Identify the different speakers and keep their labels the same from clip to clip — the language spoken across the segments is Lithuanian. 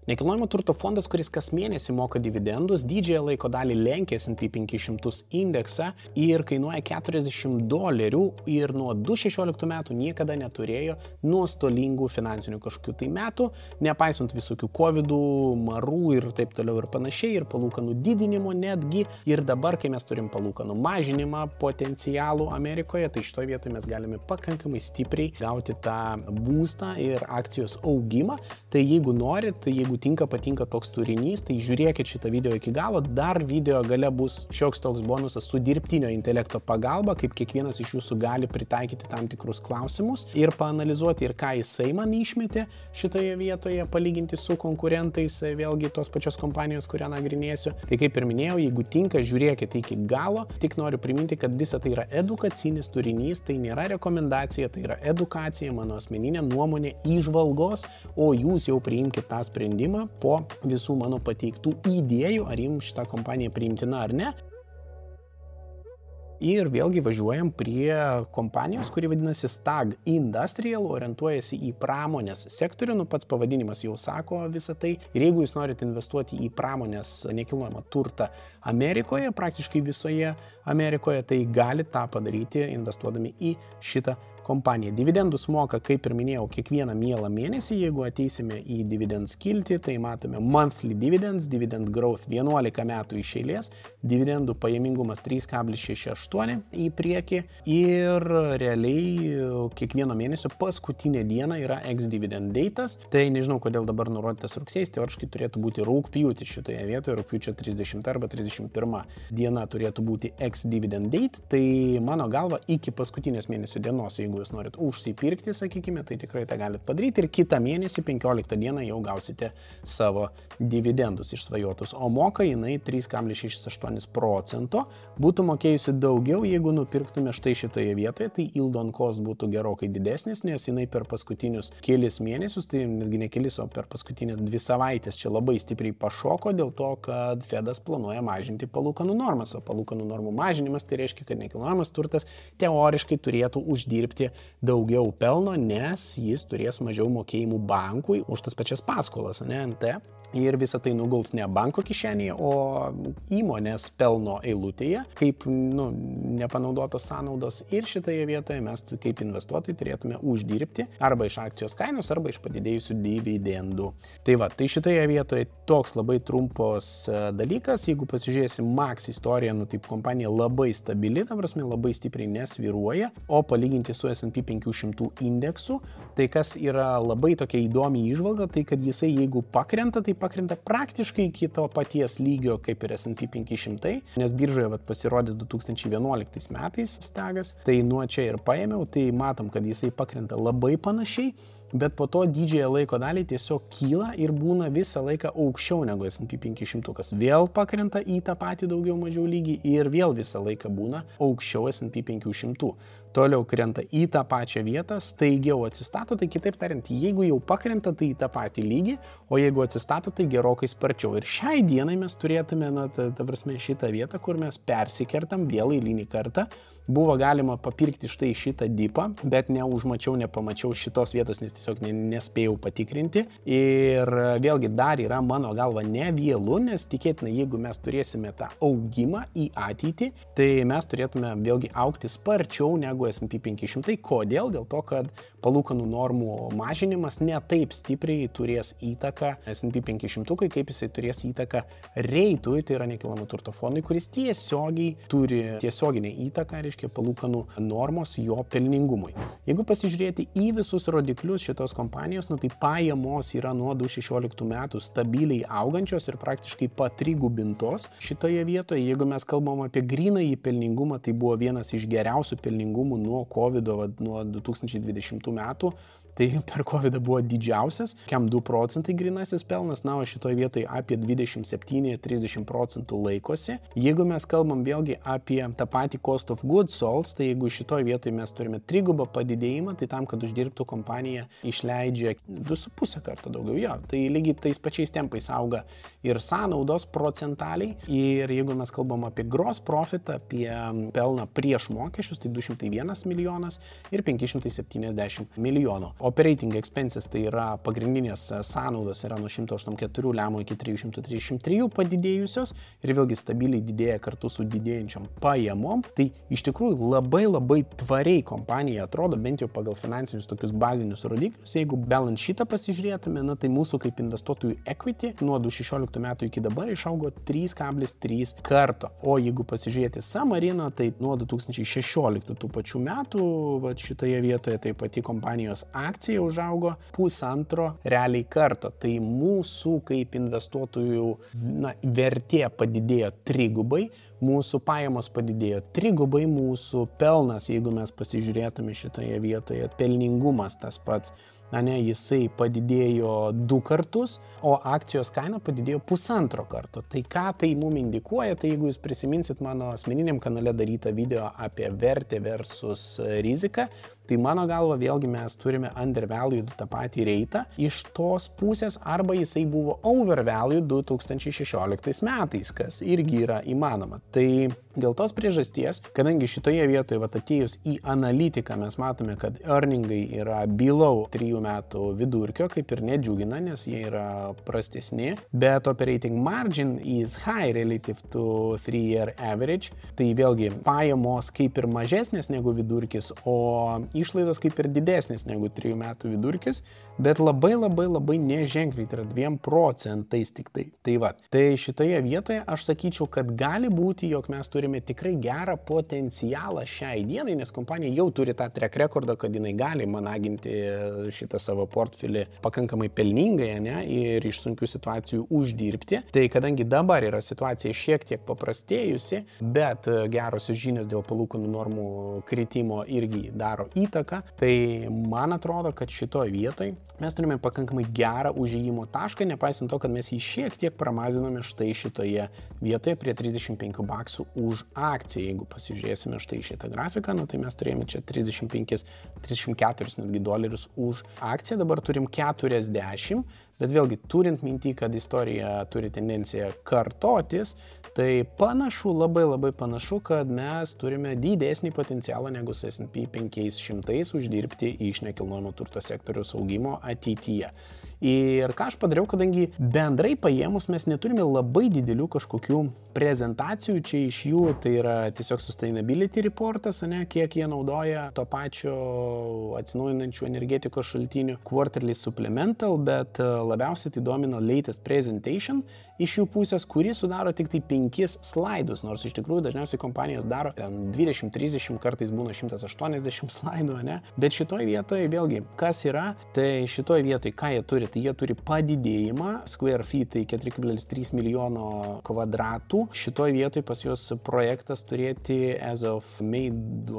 Speaker 1: Nekilnojamo turto fondas, kuris kas mėnesį moka dividendus, didžiąją laiko dalį lenkia S&P 500 indeksą ir kainuoja $40 ir nuo 2016 metų niekada neturėjo nuostolingų finansinių kažkokių tai metų, nepaisant visokių covidų, marų ir taip toliau ir panašiai, ir palūkanų didinimo netgi. Ir dabar, kai mes turim palūkanų mažinimą potencialų Amerikoje, tai šitoje vietoje mes galime pakankamai stipriai gauti tą būstą ir akcijos augimą. Tai jeigu norit, tai jeigu patinka toks turinys, tai žiūrėkit šitą video iki galo. Dar video gale bus šioks toks bonusas su dirbtinio intelekto pagalba, kaip kiekvienas iš jūsų gali pritaikyti tam tikrus klausimus ir paanalizuoti, ir ką jisai man išmetė šitoje vietoje, palyginti su konkurentais, vėlgi tos pačios kompanijos, kurią nagrinėsiu. Tai kaip ir minėjau, jeigu tinka, žiūrėkit iki galo. Tik noriu priminti, kad visa tai yra edukacinis turinys, tai nėra rekomendacija, tai yra edukacija, mano asmeninė nuomonė, įžvalgos, o jūs jau priimkite tą sprendimą po visų mano pateiktų idėjų, ar jums šitą kompaniją priimtina ar ne. Ir vėlgi važiuojam prie kompanijos, kuri vadinasi Stag Industrial, orientuojasi į pramonės sektorių, pats pavadinimas jau sako visą tai. Ir jeigu jūs norite investuoti į pramonės nekilnojamą turtą Amerikoje, praktiškai visoje Amerikoje, tai galite tą padaryti investuodami į šitą kompanija. Dividendus moka, kaip ir minėjau, kiekvieną mielą mėnesį. Jeigu ateisime į dividend skiltį, tai matome monthly dividends, dividend growth 11 metų iš eilės, dividendų pajamingumas 3,68 į priekį ir realiai kiekvieno mėnesio paskutinė diena yra ex-dividend datas. Tai nežinau, kodėl dabar nurodytas rugsėjis, teoriškai turėtų būti rugpjūtis šitoje vietoje, rugpjūčio 30 arba 31 diena turėtų būti ex-dividend date. Tai mano galva iki paskutinės mėnesio dienos, jeigu jūs norit užsipirkti, sakykime, tai tikrai tą galite padaryti ir kitą mėnesį, 15 dieną, jau gausite savo dividendus išsvajotus. O moka jinai 3,68%. Būtų mokėjusi daugiau, jeigu nupirktume štai šitoje vietoje, tai yield on cost būtų gerokai didesnis, nes jinai per paskutinius kelis mėnesius, tai netgi ne kelis, o per paskutinės 2 savaitės čia labai stipriai pašoko dėl to, kad Fedas planuoja mažinti palūkanų normas, o palūkanų normų mažinimas tai reiškia, kad nekilnojamas turtas teoriškai turėtų uždirbti daugiau pelno, nes jis turės mažiau mokėjimų bankui už tas pačias paskolas, ne NT. Ir visą tai nuguls ne banko kišenėje, o įmonės pelno eilutėje, kaip nepanaudotos sąnaudos. Ir šitoje vietoje mes kaip investuotojai turėtume uždirbti arba iš akcijos kainos, arba iš padidėjusių dividendų. Tai va, tai šitoje vietoje toks labai trumpos dalykas. Jeigu pasižiūrėsim Max istoriją, taip kompanija labai stabili, ta prasme labai stipriai nesvyruoja, o palyginti su S&P 500 indeksu, tai kas yra labai tokia įdomi įžvalga, tai kad jisai jeigu pakrenta, tai pakrenta praktiškai iki to paties lygio kaip ir S&P 500, nes biržoje pasirodys 2011 metais Stagas, tai nuo čia ir paėmiau, tai matom, kad jisai pakrenta labai panašiai, bet po to didžiąją laiko dalį tiesiog kyla ir būna visą laiką aukščiau negu S&P 500, kas vėl pakrenta į tą patį daugiau mažiau lygį ir vėl visą laiką būna aukščiau S&P 500. Toliau krenta į tą pačią vietą, staigiau atsistato, tai kitaip tariant, jeigu jau pakrenta, tai į tą patį lygį, o jeigu atsistato, tai gerokai sparčiau. Ir šiai dienai mes turėtume, ta prasme, šitą vietą, kur mes persikertam vėl eilinį kartą. Buvo galima papirkti štai šitą dipą, bet nepamačiau šitos vietos, nes tiesiog nespėjau patikrinti. Ir vėlgi dar yra mano galva ne vėlu, nes tikėtina, jeigu mes turėsime tą augimą į ateitį, tai mes turėtume vėlgi augti sparčiau negu S&P 500. Kodėl? Dėl to, kad palūkanų normų mažinimas ne taip stipriai turės įtaką S&P 500, kaip jisai turės įtaką reitui, tai yra nekilnojamo turto fondui, kuris tiesiogiai turi tiesioginę įtaką, reiškia palūkanų normos jo pelningumui. Jeigu pasižiūrėti į visus rodiklius šitos kompanijos, tai pajamos yra nuo 2016 metų stabiliai augančios ir praktiškai patrigubintos šitoje vietoje. Jeigu mes kalbam apie grynąjį pelningumą, tai buvo vienas iš geriausių pelningumų nuo COVID-o, nuo 2020 metų. Tai per COVID buvo didžiausias, kiam 2% grynasis pelnas, o šitoje vietoje apie 27-30% laikosi. Jeigu mes kalbam vėlgi apie tą patį cost of goods sold, tai jeigu šitoje vietoje mes turime trigubą padidėjimą, tai tam, kad uždirbtų kompanija išleidžia 2,5 karto daugiau jo. Tai lygiai tais pačiais tempais auga ir sąnaudos procentaliai. Ir jeigu mes kalbam apie gross profit, apie pelną prieš mokesčius, tai 201 milijonas ir 570 milijonų. operating expenses, tai yra pagrindinės sąnaudos yra nuo 184 lemų iki 333 padidėjusios ir vėlgi stabiliai didėja kartu su didėjančiom pajamom. Tai iš tikrųjų labai tvariai kompanija atrodo, bent jau pagal finansinius tokius bazinius rodiklius. Jeigu balance sheetą pasižiūrėtume, tai mūsų kaip investuotojų equity nuo 2016 metų iki dabar išaugo 3,3 karto. O jeigu pasižiūrėti Samariną, tai nuo 2016 tų pačių metų, šitoje vietoje tai pati kompanijos akcija užaugo 1,5 realiai karto. Tai mūsų kaip investuotojų vertė padidėjo 3x, mūsų pajamos padidėjo 3x, mūsų pelnas, jeigu mes pasižiūrėtume šitoje vietoje, pelningumas tas pats, jisai padidėjo 2 kartus, o akcijos kaina padidėjo 1,5 karto. Tai ką tai mums indikuoja, tai jeigu jūs prisiminsit mano asmeniniam kanale darytą video apie vertę versus riziką, tai mano galva vėlgi mes turime undervalued tą patį reitą iš tos pusės, arba jisai buvo overvalued 2016 metais, kas irgi yra įmanoma. Tai dėl tos priežasties, kadangi šitoje vietoje atėjus į analitiką mes matome, kad earningai yra below 3 metų vidurkio, kaip ir nedžiugina, nes jie yra prastesni, bet operating margin is high relative to 3-year average, tai vėlgi pajamos kaip ir mažesnės negu vidurkis, o išlaidos kaip ir didesnės negu 3 metų vidurkis, bet labai neženkliai, tai yra 2% tik tai. Tai šitoje vietoje aš sakyčiau, kad gali būti, jog mes turime tikrai gerą potencialą šiai dienai, nes kompanija jau turi tą track recordą, kad jinai gali managinti šitą savo portfelį pakankamai pelningai, ir iš sunkių situacijų uždirbti. Tai kadangi dabar yra situacija šiek tiek paprastėjusi, bet gerosios žinios dėl palūkanų normų kritimo irgi daro įtaką, tai man atrodo, kad šitoje vietoje mes turime pakankamai gerą užėjimo tašką, nepaisant to, kad mes jį šiek tiek pramazinome štai šitoje vietoje prie $35 už akciją. Jeigu pasižiūrėsime štai šitą grafiką, tai mes turėjome čia 34 netgi dolerius už akciją, dabar turim 40, bet vėlgi turint mintį, kad istorija turi tendenciją kartotis, tai panašu, labai panašu, kad mes turime didesnį potencialą negu su S&P 500 uždirbti iš nekilnojamo turto sektoriaus augimo ateityje. Ir ką aš padariau, kadangi bendrai paėmus mes neturime labai didelių kažkokių prezentacijų, čia iš jų tai yra tiesiog sustainability reportas, kiek jie naudoja to pačio atsinaujinančių energetikos šaltinių, quarterly supplemental, bet labiausiai tai domina latest presentation iš jų pusės, kuri sudaro tik tai 5 slaidus, nors iš tikrųjų dažniausiai kompanijos daro 20-30, kartais būna 180 slaidų, bet šitoje vietoje vėlgi, kas yra, tai šitoje vietoje, ką jie turi, tai jie turi padidėjimą, square feet tai 4,3 milijono kvadratų, šitoje vietoje pas juos projektas turėti as of May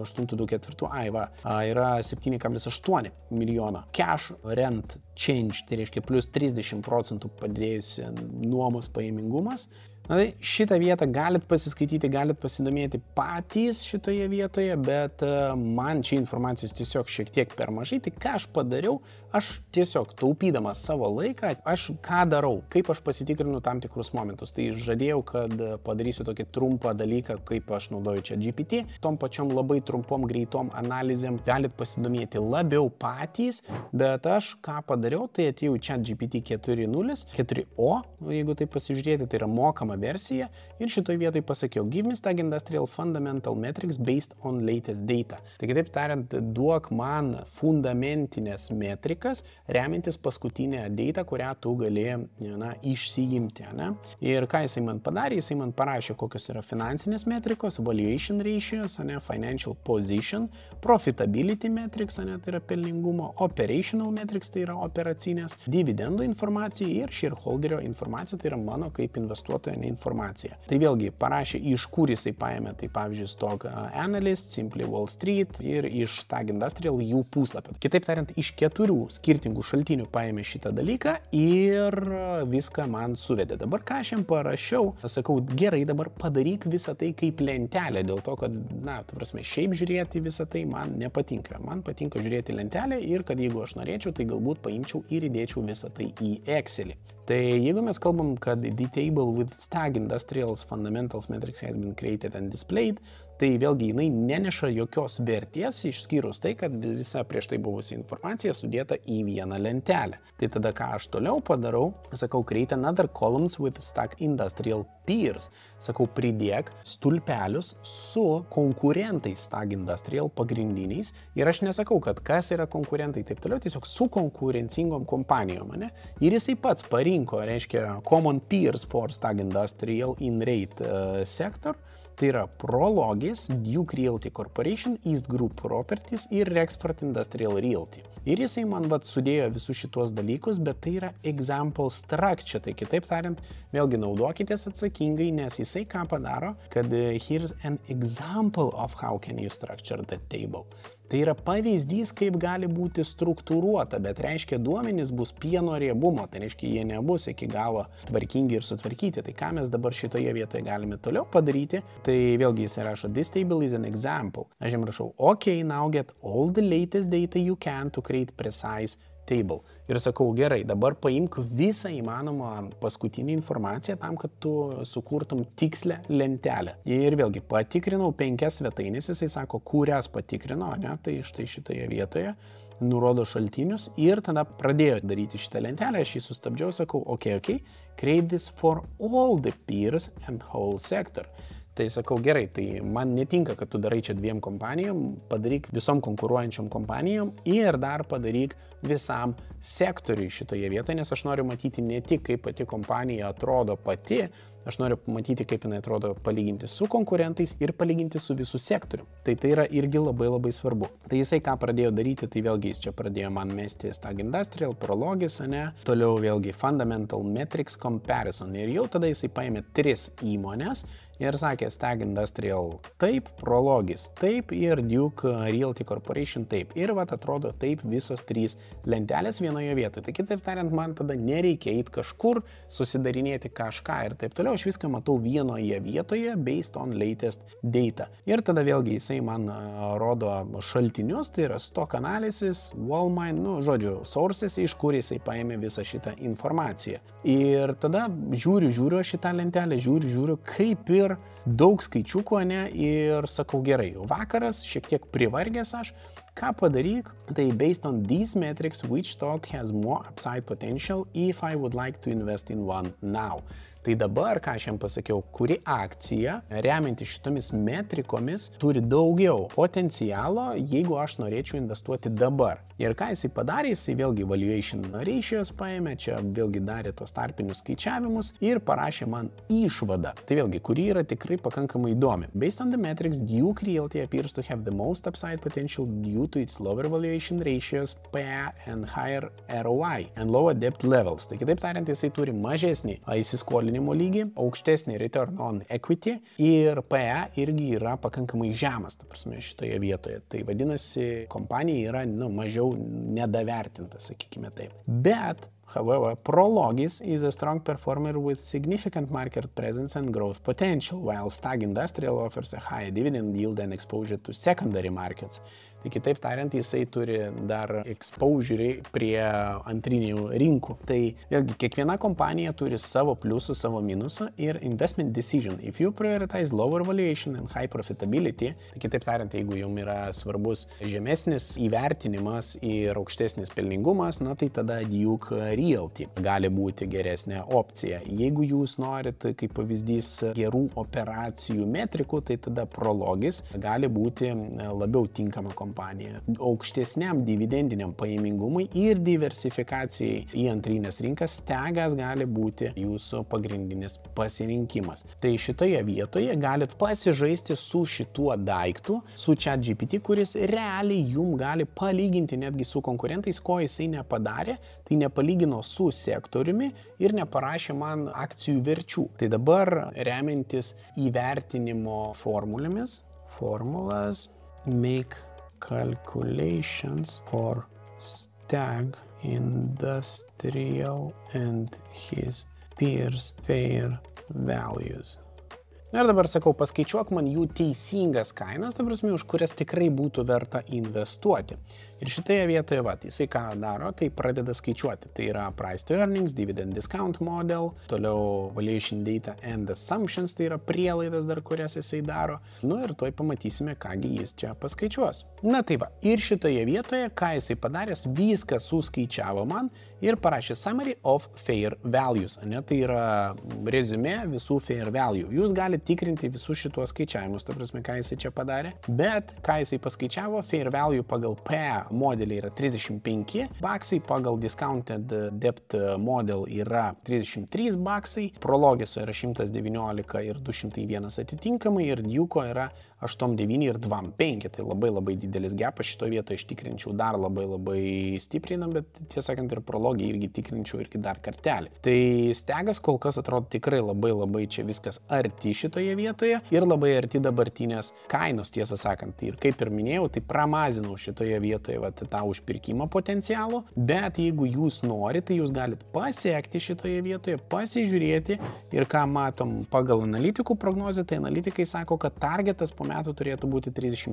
Speaker 1: 8-24, yra 7,8 milijono. Cash rent change, tai reiškia plus 30% padidėjusi nuomos pajamingumas. Tai šitą vietą galit pasiskaityti, galit pasidomėti patys šitoje vietoje, bet man čia informacijos tiesiog šiek tiek per mažai. Tai ką aš padariau, aš tiesiog taupydamas savo laiką, aš ką darau, kaip aš pasitikrinu tam tikrus momentus. Tai žadėjau, kad padarysiu tokį trumpą dalyką, kaip aš naudoju čia GPT. Tom pačiom labai trumpom greitom analizėm galit pasidomėti labiau patys, bet aš ką padariau, tai atėjau čia GPT 4.0, 4o, jeigu tai pasižiūrėti, tai yra mokama versija, ir šitoje vietoje pasakiau, give me Stag Industrial fundamental metrics based on latest data. Tai kitaip tariant, duok man fundamentinės metrikas, remintis paskutinę data, kurią tu gali išsiimti. Ir ką jisai man padarė, jisai man parašė, kokios yra finansinės metrikos, valuation ratios, financial position, profitability metrics, tai yra pelningumo, operational metrics, tai yra operacinės, dividendų informacija ir shareholderio informacija, tai yra mano kaip investuotojo informacija. Tai vėlgi parašė, iš kur jisai paėmė, tai pavyzdžiui Stock Analyst, Simply Wall Street ir iš Stag Industrial jų puslapio. Kitaip tariant, iš 4 skirtingų šaltinių paėmė šitą dalyką ir viską man suvedė. Dabar ką aš jam parašiau, sakau, gerai, dabar padaryk visą tai kaip lentelę, dėl to, kad, šiaip žiūrėti visą tai man nepatinka. Man patinka žiūrėti lentelę ir kad jeigu aš norėčiau, tai galbūt paimčiau ir įdėčiau visą tai į Excelį. Tai jeigu mes kalbam, kad the table with Stag Industrial's fundamentals metrics has been created and displayed, tai vėlgi jinai neneša jokios vertės, išskyrus tai, kad visa prieš tai buvusi informacija sudėta į vieną lentelę. Tai tada ką aš toliau padarau, sakau, create another columns with Stag Industrial peers. Sakau, pridėk stulpelius su konkurentais Stag Industrial pagrindiniais. Ir aš nesakau, kad kas yra konkurentai, taip toliau, tiesiog su konkurencingom kompanijom, ne? Ir jisai pats parinko, reiškia, common peers for Stag Industrial in rate sector. Tai yra Prologis, Duke Realty Corporation, East Group Properties ir Rexford Industrial Realty. Ir jisai man sudėjo visus šitos dalykus, bet tai yra example structure. Tai kitaip tariant, vėlgi naudokitės atsakingai, nes jisai ką padaro, kad here's an example of how can you structure the table. Tai yra pavyzdys, kaip gali būti struktūruota, bet reiškia duomenys bus pieno riebumo, tai reiškia jie nebus iki galo tvarkingi ir sutvarkyti. Tai ką mes dabar šitoje vietoje galime toliau padaryti, tai vėlgi jis rašo, this table is an example. Aš jam rašau, okay, now get all the latest data you can to create precise table. Ir sakau, gerai, dabar paimk visą įmanomą paskutinį informaciją tam, kad tu sukurtum tikslę lentelę. Ir vėlgi patikrinau 5 svetainės, jisai sako, kurias patikrino, ne, tai štai šitoje vietoje nurodo šaltinius ir tada pradėjo daryti šitą lentelę, aš jį sustabdžiau, sakau, okay, create this for all the peers and whole sector. Tai sakau, gerai, tai man netinka, kad tu darai čia 2 kompanijom, padaryk visom konkuruojančiom kompanijom ir dar padaryk visam sektoriui šitoje vietoje, nes aš noriu matyti ne tik, kaip pati kompanija atrodo pati, aš noriu matyti, kaip jinai atrodo palyginti su konkurentais ir palyginti su visų sektoriu. Tai yra irgi labai svarbu. Tai jisai ką pradėjo daryti, tai vėlgi jis čia pradėjo man mesti Stag Industrial, Prologis, ne, toliau vėlgi Fundamental Metrics Comparison ir jau tada jisai paėmė 3 įmonės ir sakė Stag Industrial taip, Prologis taip ir Duke Realty Corporation taip. Ir atrodo taip visos 3 lentelės vienoje vietoje. Tai kitaip tariant, man tada nereikia eiti kažkur, susidarinėti kažką ir taip toliau. Aš viską matau vienoje vietoje based on latest data. Ir tada vėlgi jisai man rodo šaltinius, tai yra stock analysis, Wallmine, žodžiu, sources, iš kur jisai paėmė visą šitą informaciją. Ir tada žiūriu šitą lentelę, žiūriu, kaip ir daug skaičiukų, ne, ir sakau, gerai, vakaras, šiek tiek privargęs aš, ką padaryk, tai based on these metrics, which stock has more upside potential if I would like to invest in one now. Tai dabar, ką aš jam pasakiau, kuri akcija, remianti šitomis metrikomis, turi daugiau potencialo, jeigu aš norėčiau investuoti dabar. Ir ką jisai padarė, jisai vėlgi valuation ratios paėmė, čia vėlgi darė tos tarpinius skaičiavimus ir parašė man išvadą. Tai vėlgi, kuri yra tikrai pakankamai įdomi. Based on the metrics, Duke Realty appears to have the most upside potential due to its lower valuation ratios, PE and higher ROI and lower debt levels. Tai kitaip tariant, jisai turi mažesnį įsiskolinimo lygį, aukštesnį return on equity ir PE irgi yra pakankamai žemas, ta prasme, šitoje vietoje. Tai vadinasi, kompanija yra mažiau nedavertinta, sakykime taip. Bet, however, Prologis is a strong performer with significant market presence and growth potential, while Stag Industrial offers a high dividend yield and exposure to secondary markets. Tai kitaip tariant, jisai turi dar exposure prie antrinių rinkų. Tai vėlgi, kiekviena kompanija turi savo pliusų, savo minusų ir investment decision. If you prioritize lower valuation and high profitability, tai kitaip tariant, jeigu jums yra svarbus žemesnis įvertinimas ir aukštesnis pelningumas, tai tada Duke Realty gali būti geresnė opcija. Jeigu jūs norit, kaip pavyzdys, gerų operacijų metrikų, tai tada Prologis gali būti labiau tinkama kompanija. Aukštesniam dividendiniam paimingumui ir diversifikacijai į antrinės rinkas Stagas gali būti jūsų pagrindinis pasirinkimas. Tai šitoje vietoje galit pasižaisti su šituo daiktu, su ChatGPT, kuris realiai jum gali palyginti netgi su konkurentais, ko jisai nepadarė, tai nepalygino su sektoriumi ir neparašė man akcijų verčių. Tai dabar remiantis įvertinimo formulas, make calculations for Stag Industrial and his peers fair values. Ir dabar sakau, paskaičiuok man jų teisingas kainas, ta prasme, už kurias tikrai būtų verta investuoti. Ir šitoje vietoje, jisai ką daro, tai pradeda skaičiuoti. Tai yra price to earnings, dividend discount model, toliau valuation data and assumptions, tai yra prielaidas dar, kurias jisai daro. Ir tuoj pamatysime, kągi jis čia paskaičiuos. Na tai va, ir šitoje vietoje, ką jisai padaręs, viską suskaičiavo man ir parašė summary of fair values. Tai yra reziumė visų fair value. Jūs galite tikrinti visus šitos skaičiavimus, ta prasme, ką jisai čia padarė, bet ką jisai paskaičiavo, fair value pagal PE modelį yra 35 baksai, pagal discounted debt model yra 33 baksai, Prologiso yra 119 ir 201 atitinkamai ir Duke'o yra 8,9 ir 2,5, tai labai didelis gepas, šito vietoje aš tikrinčiau dar labai stipriai, bet tiesąkant ir Prologį irgi tikrinčiau irgi dar kartelį. Tai Stegas kol kas atrodo tikrai labai čia viskas arti šitoje vietoje ir labai arti dabartinės kainos, tiesą sakant. Ir kaip ir minėjau, tai pramazinau šitoje vietoje tą užpirkimo potencialų, bet jeigu jūs norite, tai jūs galite pasiekti šitoje vietoje, pasižiūrėti ir ką matom pagal analitikų prognozę, tai analitikai sako, kad targetas po metų turėtų būti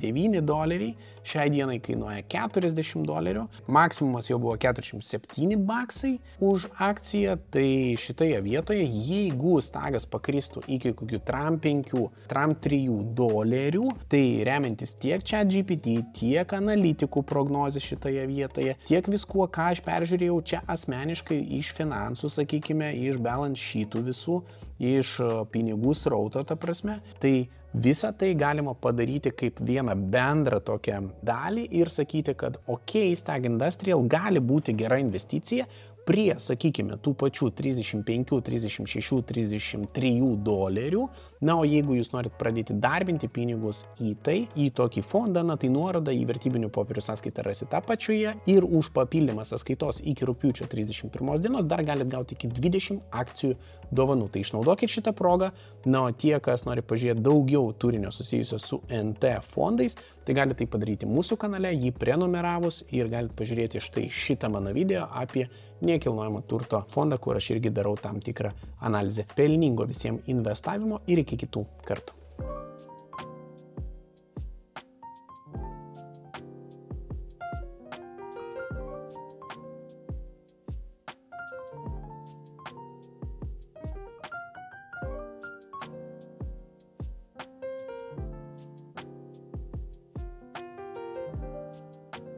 Speaker 1: $39, šiai dienai kainuoja $40, maksimumas jau buvo 47 baksai už akciją, tai šitoje vietoje, jeigu Stagas pakristų iki kokių Trump 5, Trump 3 dolerių, tai remiantis tiek ChatGPT, tiek analitikų prognozė šitoje vietoje, tiek viskuo, ką aš peržiūrėjau čia asmeniškai iš finansų, sakykime, iš balance sheetų visų, iš pinigų srauto, ta prasme, tai visą tai galima padaryti kaip vieną bendrą tokią dalį ir sakyti, kad Stag Industrial gali būti gera investicija prie, sakykime, tų pačių 35, 36, 33 dolerių. O jeigu jūs norit pradėti darbinti pinigus į tokį fondą, tai nuorodą į vertybinių popierių sąskaitą rasite apačioje ir už papildymą sąskaitos iki rugpjūčio 31 dienos dar galite gauti iki 20 akcijų dovanų. Tai išnaudokit šitą progą. O tie, kas nori pažiūrėti daugiau turinio susijusio su NT fondais, tai galite tai padaryti mūsų kanale, jį prenumeravus ir galite pažiūrėti štai šitą mano video apie nekilnojamo turto fondą, kur aš irgi darau tam tikrą analizę. Pelningo visiems investavimo ir iki kitų kartų.